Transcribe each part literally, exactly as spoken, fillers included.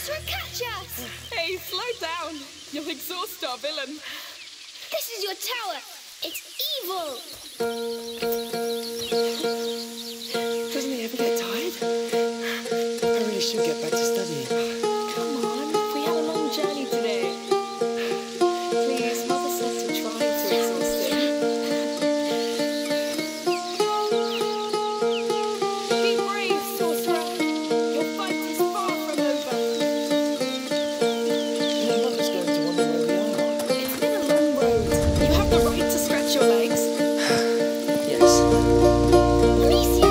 try to catch us! Hey, slow down. You'll exhaust our villain. This is your tower. It's evil. Doesn't he ever get tired? I really should get back to studying. Come on, we had a long journey today. Please, Mother said to try to exhaust him. Be brave, sorcerer. Your fight is far from over. My mother's going to wonder where we are. It's been a long road. You have the right to scratch your legs. Yes. Amicia!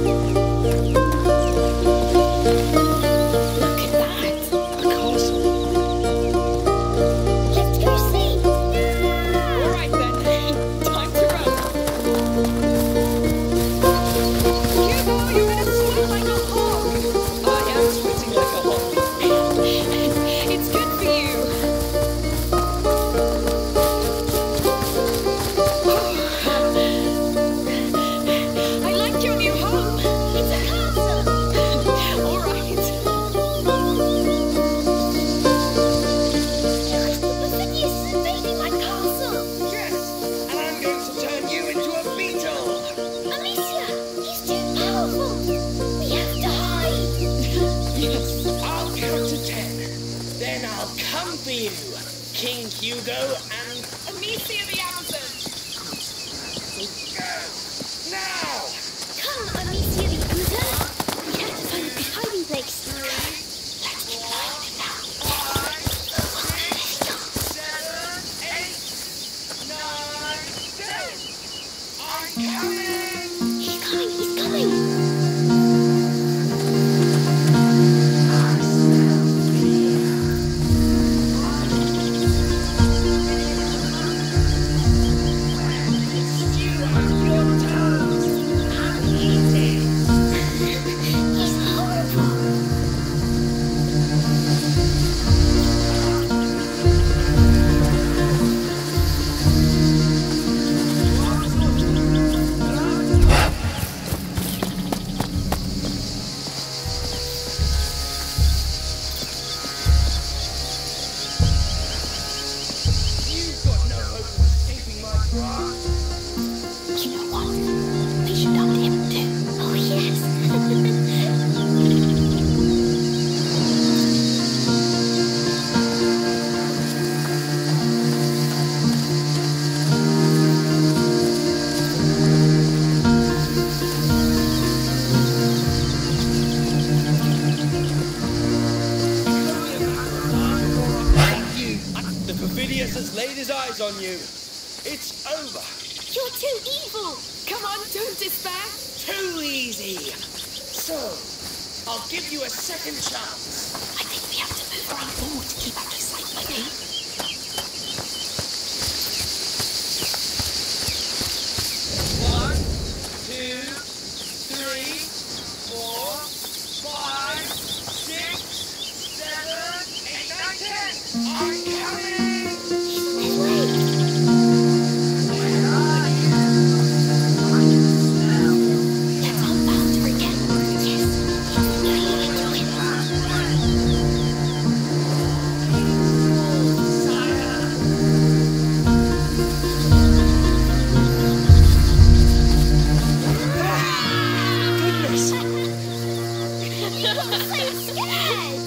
Look at that. A castle. Let's go see! All right then. Time to run. Hugo, you're gonna sweat like a hog. I am sweating like a hog. It's good for you. I like your new home. It's a castle! All right. Lucas, the Perfidious is invading my castle! Yes, and I'm going to turn you into a beetle. Amicia, he's too powerful! We have to hide! Yes. I'll count to ten. Then I'll come for you, King Hugo, and Amicia the Amazon. now. Come, Amicia the Amazon! We have to find a good hiding place. Let's keep an eye on him now. Seven, eight, nine, ten. I'm coming. He's coming, he's coming! You are your toes. I'm easy. He's horrible! You've got no hope of escaping my grasp. You know what? We should talk to him too. Oh, yes! Thank you. The Perfidious has laid his eyes on you. It's over. You're too evil! Come on, don't despair. Too easy. So, I'll give you a second chance. I think we have to move around more to keep out of sight, maybe. One, two, three, four, five, six, seven, eight, nine, ten. I'm coming. This way! Where are you? Let's hunt after her again. Yes, he's really into it. Sire. Goodness. I'm so scared!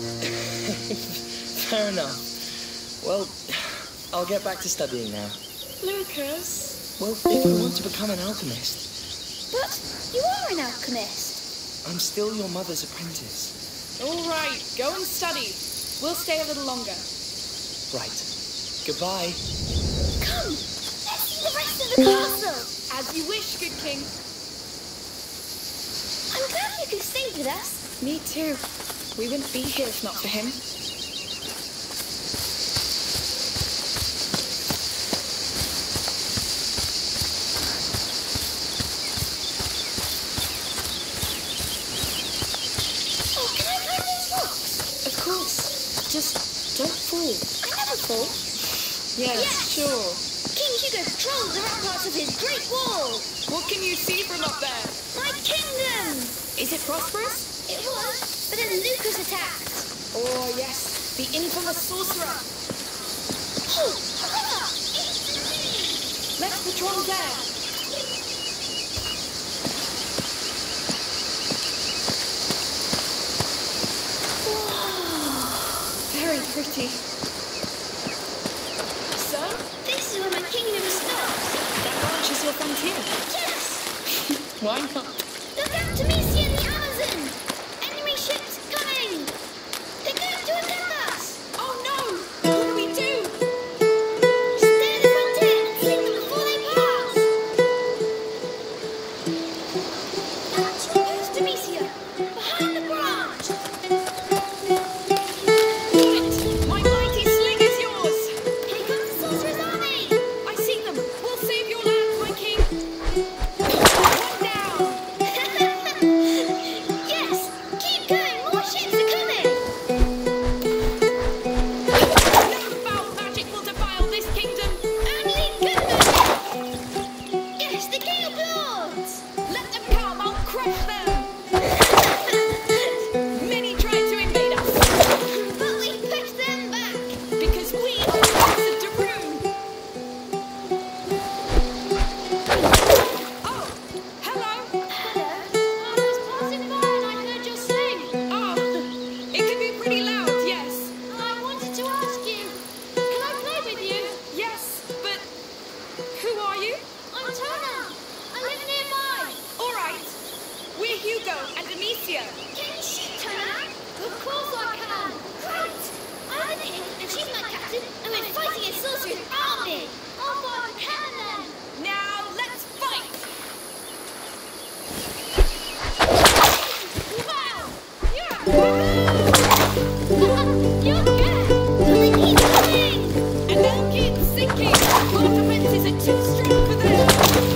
Fair enough. Well, I'll get back to studying now. Lucas. Well, if I want to become an alchemist, But you are an alchemist. I'm still your mother's apprentice. All right, go and study. We'll stay a little longer. Right. Goodbye. Come, let's see the rest of the castle. As you wish, good king. I'm glad you could stay with us. Me too. We wouldn't be here if not for him. Oh, can I climb those rocks? Of course. Just don't fall. I never fall. Yes, Yes. sure. King Hugo patrols the ramparts of his great wall. What can you see from up there? My kingdom! Is it prosperous? It was, but then Lucas attacked. Oh, yes, the infamous sorcerer. Oh, River! It's me! Let's patrol there. Very pretty. So, This is where my kingdom starts. that branch is your frontier. Yes! Why not? Look out, Demetia and the Amazon! Enemy ships coming! They're going to attack us! Oh no! What do we do? Stay at the frontier and sink them before they pass! That's your post, Demetia! Behind the branch! Right, my mighty sling is yours. Here comes the sorcerer's army! I see them. We'll save your land, my king. One down. Yes! Keep going! More ships are coming! No foul magic will defile this kingdom. Only goodness! Yes, the King of Lords! Let them come. I'll crush them. Many tried to invade us But we pushed them back! because we are the House of Darun. Oh, hello. Hello? I was passing by and I heard your sing. Oh, it can be pretty loud, yes. I wanted to ask you, can I play with you? Yes, but who are you? I'm Tona. I live nearby. All right, we're Hugo and Demetia. Can you shoot, Tona? Of course I can. Great. I live here and she's my captain and we're fighting a sorcerer's army. I'll fire a cannon then. Now let's fight. Wow! You're good. But they keep coming. And they'll keep sinking. Our defenses are too strong for them.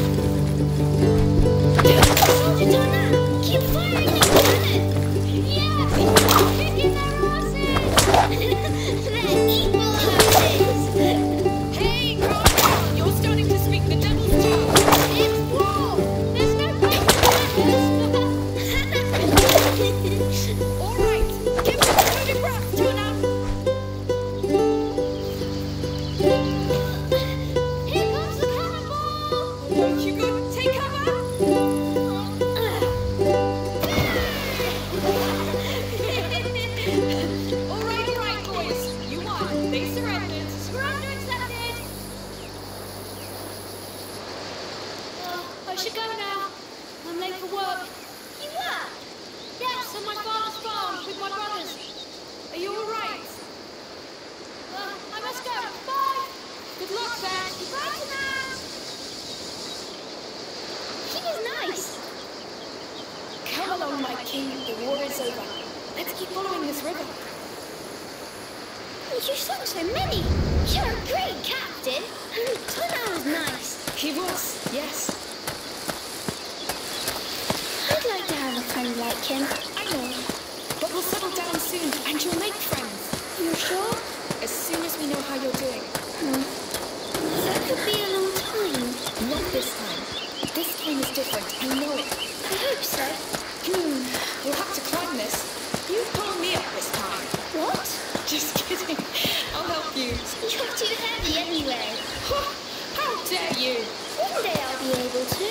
Soldier Tona, keep firing the cannon. Yes. Kicking their asses. They're evil asses. Hey, calm down. You're starting to speak the devil's tongue. It's war. There's no place for letters. All right, give us a good breath, Tuna. Here comes the cannonball. Hugo, take cover. All right, all right, boys. You won. They surrendered. Surrender accepted. Oh, I should go now. I'm late for work. You work? Yes, on my father's farm with my brothers. Are you all right? Uh, I must go. Bye. Good luck, then. Bye, Tana. He was nice. Come along, my king. The war is over. Let's keep following this river. Oh, you saw so many. You're a great captain. And Tana was nice. He was, yes. I'd like to have a friend like him. I know. But we'll settle down soon, and you'll make friends. You're sure? As soon as we know how you're doing. Hmm. That could be a long time. Not this time. This time is different. I know it. I hope so. Hmm. We'll have to climb this. You pull me up this time. What? Just kidding. I'll help you. You're too heavy anyway. How dare you? One day I'll be able to.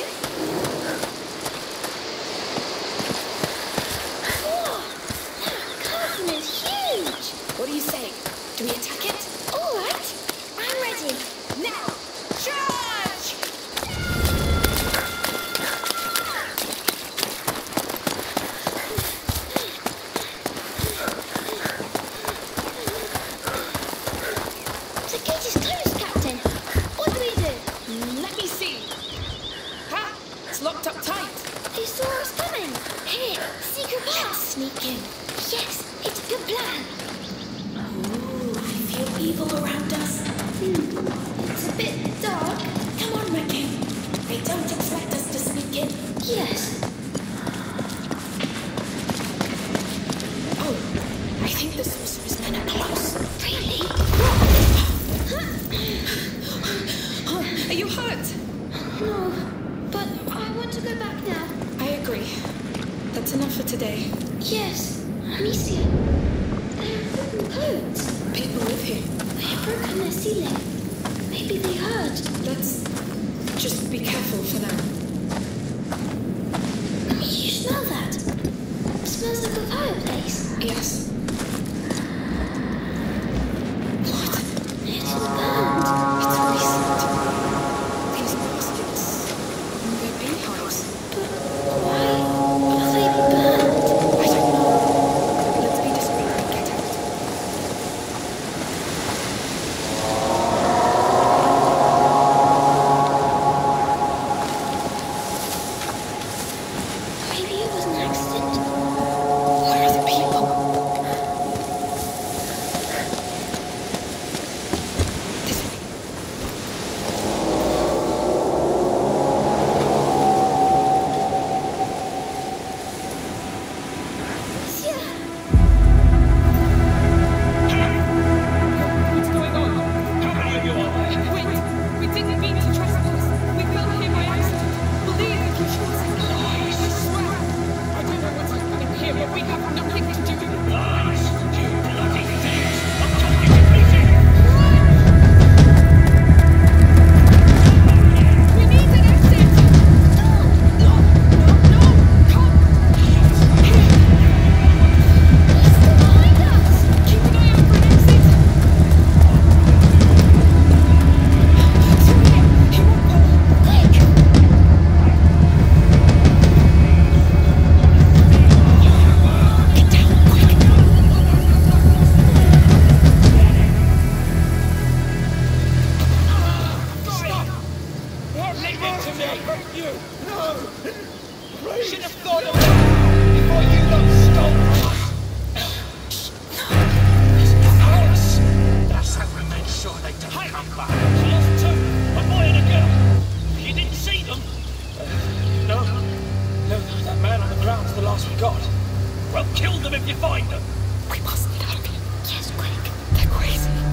Whoa! That castle is huge! What do you say? Do we attack it? All right. I'm ready. Now! Charge! The gate is closed, Captain. What do we do? Mm, Let me see. Ha! It's locked up tight. They saw us coming. Here, secret pass. Sneak in. Yes, it's a good plan. Ooh, I feel evil around us. Hmm. It's a bit dark. Come on, my king. They don't expect us to sneak in. Yes. Oh, I think the sorcerer's men are close. Really? Are you hurt? No, but I want to go back now. I agree. That's enough for today. Yes, Amicia. There ceiling. Maybe they heard. Let's just be careful for now. You smell that? It smells like a fireplace. Yes. What? It's burned. It's recent. These baskets. They're beehives. But why are they burned? I don't know. Let's be discreet and get out. Maybe it was an accident. Where are the people? This way. Yeah. What's going on? How many of you are there? Wait, we didn't mean to trespass. We fell here by accident. Believe if you choose. Lies. I swear. I don't know what's happening here, but we have nothing to do with it. Lies! You bloody thieves! I'm talking to pieces! We need an exit. No, no, no, come. Here. He's still behind us. Keep an eye out for an exit. Through here. He won't go. Quick. Get down, quick. Stop! Leave it to me! You! No! Should have thought of that before you lot stole Alice! That's how we made sure they don't come back. She lost two, a boy and a girl. You didn't see them? No. No, that man on the ground's the last we got. Well, kill them if you find them. We must get out of here. Yes, quick. They're crazy.